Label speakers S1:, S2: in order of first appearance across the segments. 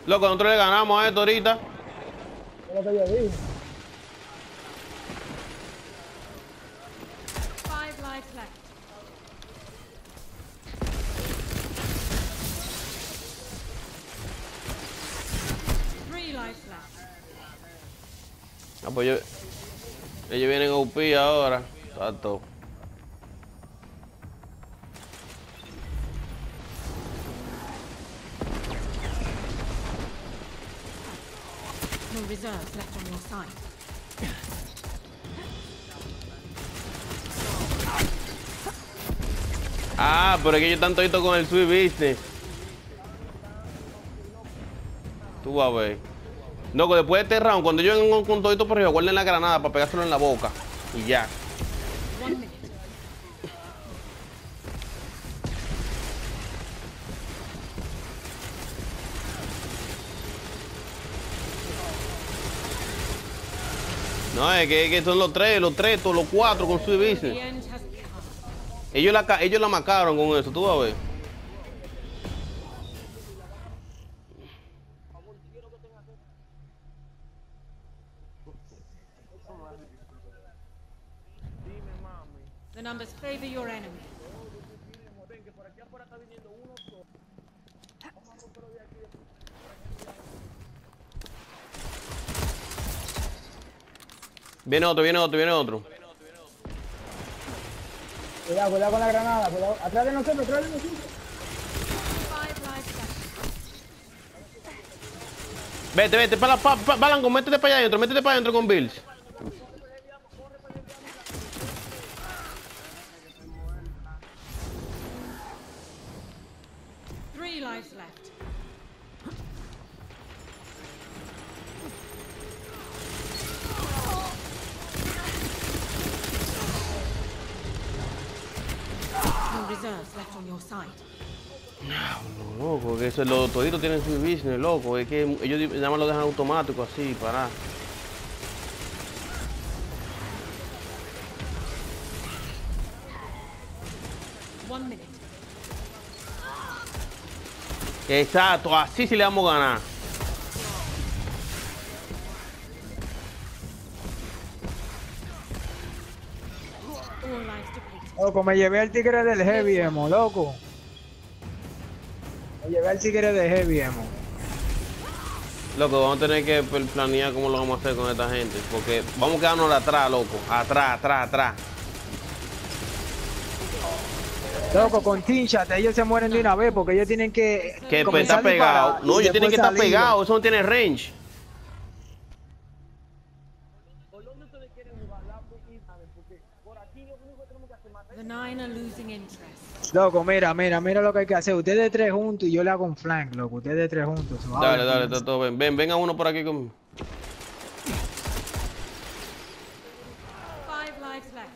S1: Loco, nosotros le ganamos a esto ahorita.
S2: Es lo que yo dije.
S3: 5 lives left. Three lives left.
S1: Ah, pues ellos vienen a UP ahora. Exacto.
S3: No reserves left on your side.
S1: Ah, pero es que ellos están toditos con el Sweet Business. Tú vas a ver. No, que después de este round, cuando ellos vengan con todito por arriba, guarden la granada para pegárselo en la boca. Y ya.
S3: 1 minute.
S1: No, es que son los tres, todos los cuatro con Sweet
S3: The
S1: Business.
S3: end has come.
S1: Ellos la marcaron con eso, tú vas a ver.
S3: The numbers favor your enemy.
S1: Viene otro, viene otro, viene otro.
S2: Cuidado, cuidado con la granada. Cuidado. Atrás de nosotros, atrás de nosotros.
S3: 5 lives left.
S1: Vete, vete, Balanco, métete para allá adentro con Bills.
S3: Three lives left. No reserves left on your side.
S1: No, loco, que eso, los toditos tienen su business, loco. Es que ellos nada más lo dejan automático así, para.
S3: One minute.
S1: Exacto, así sí le vamos a ganar.
S3: All lives depleted.
S2: Loco, me llevé al tigre del Heavy Emo, loco. Me llevé al tigre del Heavy Emo.
S1: Loco, vamos a tener que planear cómo lo vamos a hacer con esta gente. Porque vamos a quedarnos atrás, loco. Atrás.
S2: Loco, con Tinchat, ellos se mueren de una vez porque ellos tienen que.
S1: Que pues,
S2: comenzar
S1: está
S2: a disparar
S1: pegado.
S2: y
S1: No, ellos tienen
S2: después
S1: que estar
S2: salir.
S1: pegados. Eso no tiene range.
S3: The 9 are losing interest.
S2: Loco, mira lo que hay que hacer. Ustedes tres juntos y yo le hago un flank, loco. Ustedes tres juntos.
S1: Dale, está todo bien. Venga uno por aquí conmigo.
S3: 5 lives left.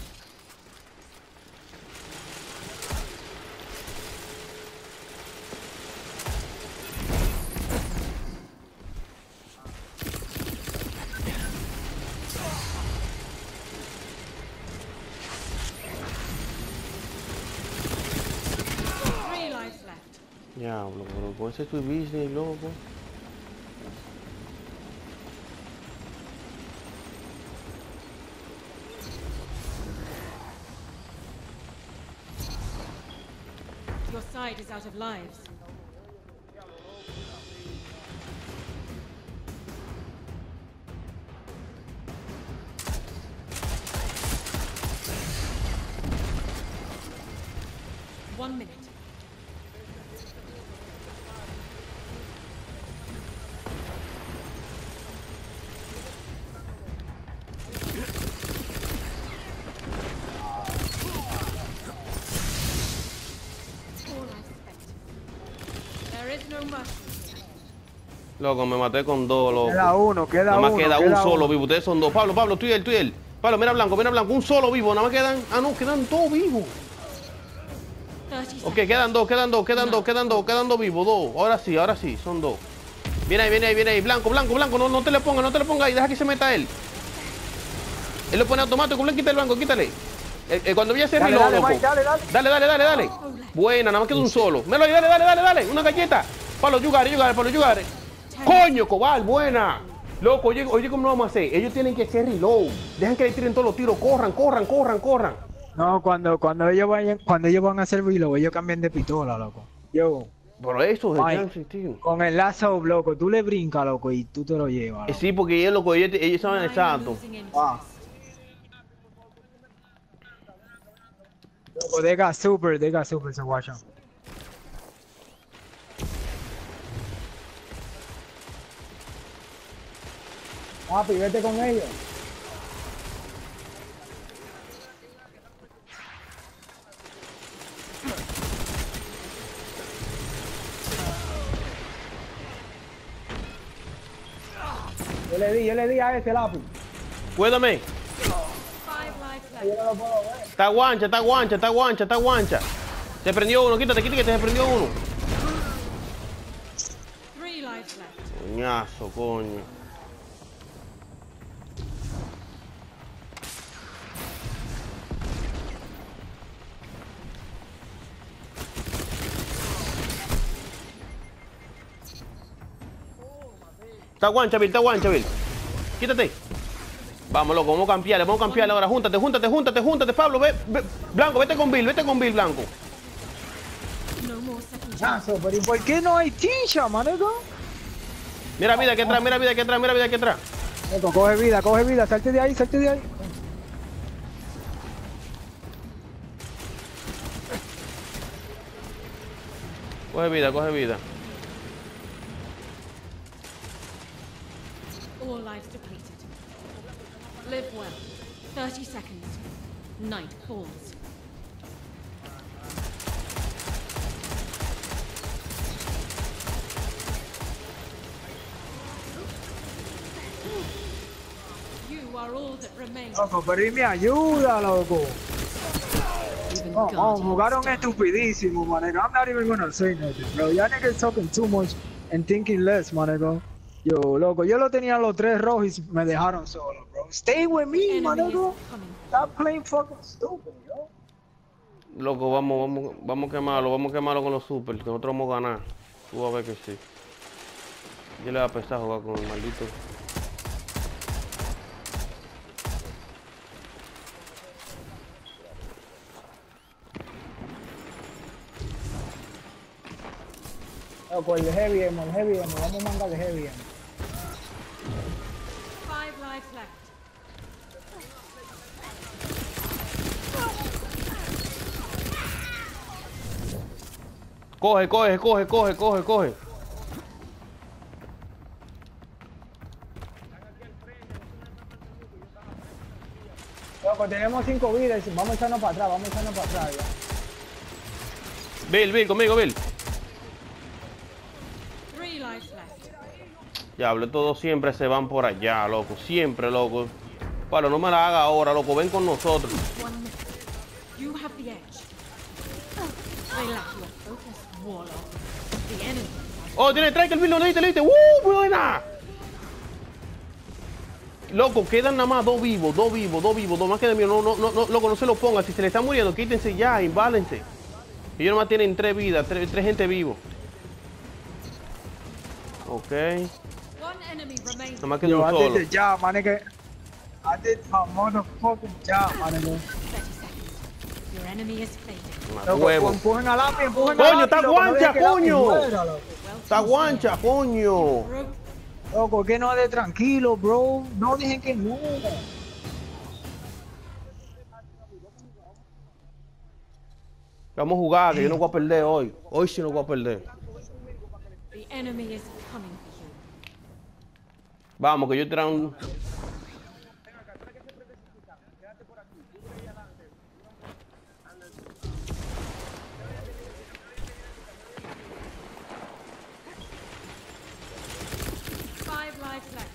S3: Three lives left.
S1: Diablo, pero con ese Sweet Business, loco.
S3: Your side is out of lives. One minute. All I expect. There is no mercy.
S1: Loco, me maté con dos, loco.
S2: Queda uno, queda
S1: Nada más
S2: uno.
S1: queda un
S2: queda
S1: solo
S2: uno.
S1: vivo. Ustedes son dos. Pablo, tú y él. Pablo, mira blanco, un solo vivo. Nada más quedan. Ah, no, quedan dos vivos.
S3: 30
S1: Ok,
S3: seconds.
S1: quedan dos vivos, dos. Ahora sí, son dos. Viene ahí. Blanco, no te le ponga ahí, deja que se meta él. Él lo pone automático, Blanco, quita el blanco, quítale. Cuando vaya a hacer
S2: Dale,
S1: reload,
S2: dale,
S1: loco.
S2: Mike, dale.
S1: Dale. Buena, nada más queda un solo. Míralo ahí, dale. Una galleta. Pablo, you got it. ¡Coño, Cobal! ¡Buena! Loco, oye, ¿cómo lo vamos a hacer? Ellos tienen que hacer reload. Dejen que le tiren todos los tiros. Corran, corran, corran, corran.
S2: No, cuando ellos van a hacer reload, ellos cambian de pistola, loco. Yo,
S1: Pero eso,
S2: Mike,
S1: Jansen, tío.
S2: con el lazo, loco, tú le brincas, loco, y tú te lo llevas. Loco.
S1: Sí, porque ellos, loco, ellos saben exacto.
S2: Ah. Loco, they got super, so watch out. Papi, vete con ellos. Yo le di a ese lápiz.
S1: Cuérdame.
S3: 5 lives left.
S2: Yo no lo puedo ver.
S1: Está guancha, está guancha, está guancha, está guancha. Te prendió uno, quítate, quítate que te prendió uno.
S3: 3 lives left.
S1: Coñazo, coño. Está guancha, Bill, está guancha, Bill. Quítate. Vamos, loco, vamos a campearle ahora. Júntate, Pablo, Blanco, vete con Bill, Blanco.
S3: No more second chance.
S2: Chazo, pero ¿y por qué no hay tincha, manego?
S1: Mira vida que atrás, mira vida que atrás.
S2: Loco, coge vida, salte de ahí.
S1: Coge vida.
S3: All lives depleted. Live well. 30 seconds. Night falls. You are all that remains.
S2: Loco, pero y me ayuda, loco.
S3: Even
S2: No,
S3: Guardians.
S2: jugaron estupidísimo, manego. I'm not even gonna say nothing, bro. Y'all niggas talking too much and thinking less, manego. Yo, loco, yo lo tenía los 3 rojos y me dejaron solo, bro. Stay with me,
S3: Enemy is
S2: manego.
S3: coming.
S2: Stop playing fucking stupid, yo.
S1: Loco, vamos a quemarlo con los super, que nosotros vamos a ganar. Tú vas a ver que sí. Yo le voy a pesar jugar con el maldito.
S2: Loco, el heavy ammo, vamos a mandar el heavy ammo.
S3: 5 lives left.
S1: Coge.
S2: Loco, tenemos 5 vidas, vamos a echarnos para atrás, ya.
S1: Bill, conmigo, Bill.
S3: 3 lives left.
S1: Diablo, todos siempre se van por allá, loco. Siempre, loco. Pablo, no me la haga ahora, loco. Ven con nosotros.
S3: 1 minute. You have the edge. They lack your focus, Warlock. The enemy.
S1: Oh, tiene strike el Bill, lo leíste. Buena! Loco, quedan nada más dos vivos. Más que de mí. No, loco, no se lo ponga. Si se le está muriendo, quítense ya, imbálense. Ellos nomás tienen 3 vidas, 3 gente vivo. Ok.
S3: 1 enemy remains.
S1: Nada más que
S2: Yo,
S1: uno
S2: I
S1: solo.
S2: did the job, my nigga. I did my motherfucking job, my nigga.
S3: 30 seconds. Your enemy is fading.
S1: Más
S2: Loco,
S1: huevo.
S2: empujen al lápiz,
S1: Coño, está
S2: loco, no
S1: guancha,
S2: dejes que el lápiz
S1: coño.
S2: muera, loco.
S1: Está guancha, coño.
S3: Broke.
S2: Loco, que no de tranquilo, bro. No dejen que muera.
S1: Vamos a jugar, que yo no voy a perder hoy. Hoy sí no voy a perder.
S3: The enemy is coming for you.
S1: Vamos, que yo traigo un...
S3: Five lives left.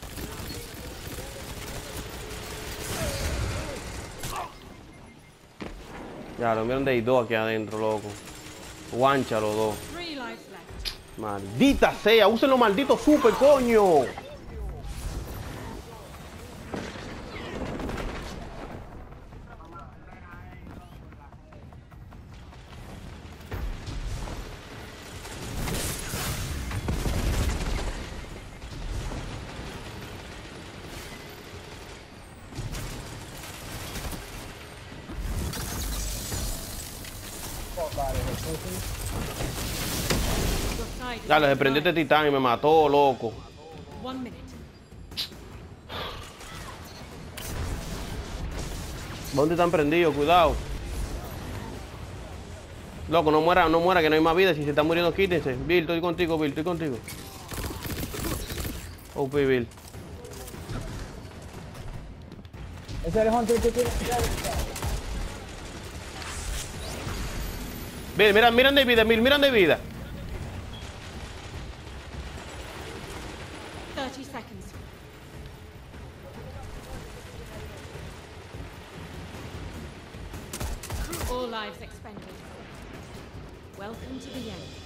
S1: Ya, lo vieron de ahí dos aquí adentro, loco. Guancha los dos.
S3: 3 lives left.
S1: Maldita sea, usen los malditos super, coño.
S3: Your side is
S1: Dale, se
S3: on
S1: prendió este
S3: fire.
S1: titán y me mató, loco.
S3: 1 minute.
S1: ¿Dónde están prendidos? Cuidado. Loco, no muera, que no hay más vida. Si se está muriendo, quítense. Bill, estoy contigo, Bill, estoy contigo. OP, Bill.
S2: Ese es el hunter que tiene.
S1: Bill, miran de vida, Bill, miran de vida.
S3: 30 seconds. All lives expended. Welcome to the end.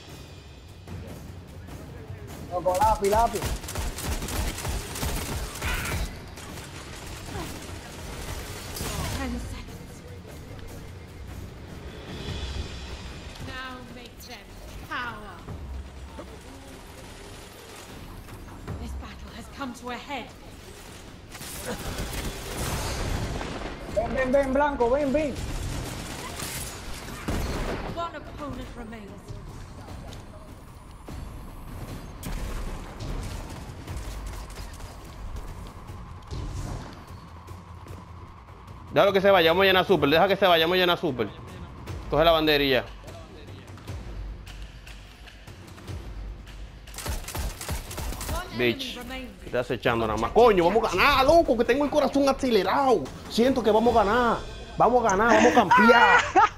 S2: Loco, lápiz.
S3: 10 seconds. Now make them cower. This battle has come to a head.
S2: Ven, Blanco, ven.
S3: One opponent remains.
S1: Déjalo que se vaya, vamos a llenar super. Deja que se vaya, vamos a llenar super. Coge la bandera y ya.
S3: One
S1: Bitch.
S3: enemy remains.
S1: Estoy acechando nada más. Coño, vamos a ganar, loco, que tengo el corazón acelerado. Siento que vamos a ganar. Vamos a ganar, vamos a campear.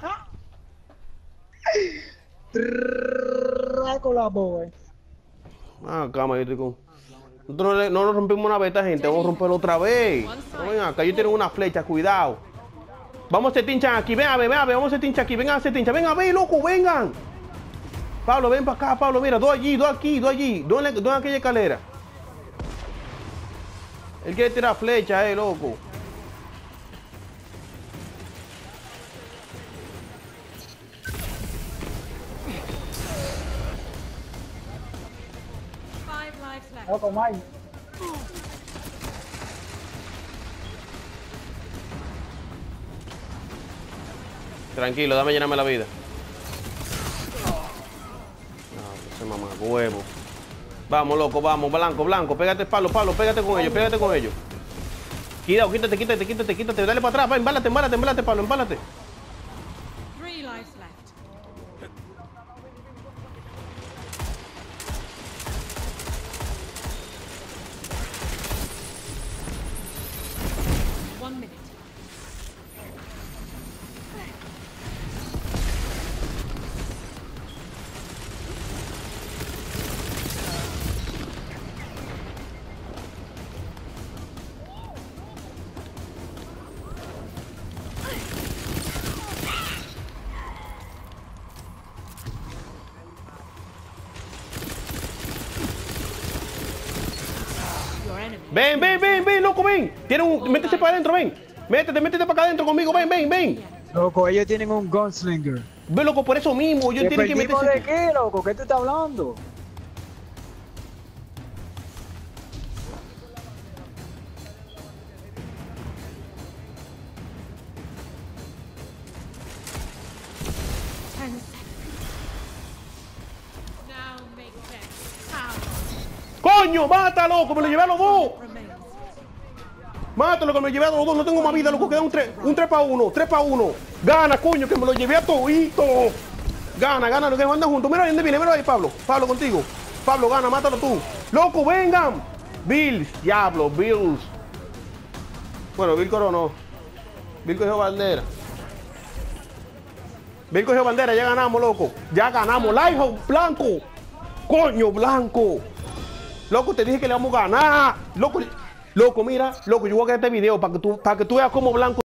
S2: Con la boy.
S1: Ah, cama, yo estoy con... Nosotros no nos rompimos una beta, gente. Vamos a romperlo otra vez. No, ven acá, yo tengo una flecha, cuidado. Vamos a hacer tincha aquí, ven a ver, vamos a hacer tincha aquí, vengan a hacer tincha. Ven a ver, loco, vengan. Pablo, ven para acá, Pablo, mira, dos allí, dos aquí, dos allí. Dos en aquella escalera. Él quiere tirar flecha, loco.
S3: Five lives left.
S2: Loco, Mike.
S1: Tranquilo, dame llenarme la vida. No, ese mamá huevo. Vamos, loco, vamos, blanco. Pégate, Pablo, pégate con ellos. Cuidado, quítate. Dale para atrás, va, embálate, Pablo, embálate.
S3: 3 lives left. One minute. Your enemy.
S1: Ven, loco, ven. Métete para adentro, ven. Métete para acá adentro conmigo, ven.
S2: Loco, ellos tienen un gunslinger.
S1: Ven, loco, por eso mismo, yo
S2: ¿Qué
S1: tienen que
S2: perdimos
S1: meterse.
S2: de qué, loco? ¿Qué te está hablando?
S3: Now make them cower.
S1: ¡Coño, mata, loco! ¡Me lo llevé a los dos!
S3: Remains.
S1: Mátalo, que me lo llevé a los dos. No tengo más vida, loco. Queda un 3 para 1. 3 para 1. Gana, coño, que me lo llevé a todito. Gana, lo que mandan juntos. Mira dónde viene, mira ahí, Pablo. Pablo, contigo. Pablo, gana, mátalo tú. Loco, vengan. Bills, diablo, Bills. Bueno, Bill coronó. Bill cogió bandera. Ya ganamos, loco. Ya ganamos. Lighthouse, blanco. Coño, blanco. Loco, te dije que le vamos a ganar. Loco, mira, loco, yo voy a crear este video para que tú veas cómo blanco.